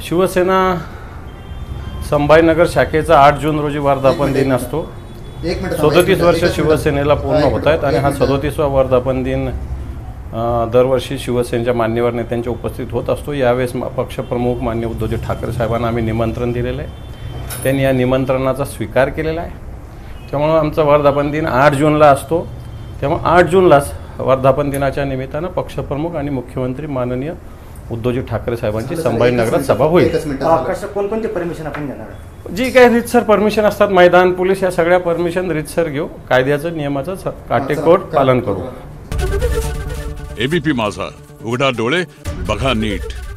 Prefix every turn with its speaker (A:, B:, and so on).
A: शिवसेना संभाजीनगर शाखेचा 8 जून रोजी वर्धापन दिन असतो. 37 वर्ष शिवसेनेला पूर्ण होत आहेत आणि हा 37वा वर्धापन दिन दरवर्षी शिवसेनेच्या मान्यवर नेत्यांच्या उपस्थित होत असतो. यावेळेस पक्षप्रमुख माननीय उद्धवजी ठाकरे साहेबांना आम्ही निमंत्रण दिलेलं आहे. त्यांनी या निमंत्रणाचा स्वीकार केलेला आहे. त्यामुळं आमचा वर्धापन दिन 8 जूनला असतो. त्यामुळे 8 जूनलाच वर्धापन दिनाच्या निमित्तानं पक्षप्रमुख आणि मुख्यमंत्री माननीय उद्धवजी ठाकरे साहेबांची संभाजीनगरात सभा होईल.
B: कोणकोणते परमिशन आपण घेणार?
A: जी काही रीतसर परमिशन असतात, मैदान पोलीस, या सगळ्या परमिशन रीतसर घेऊ, कायद्याचं नियमाचं काटेकोर पालन करू.
C: एबीपी माझा, उघडा डोळे बघा नीट.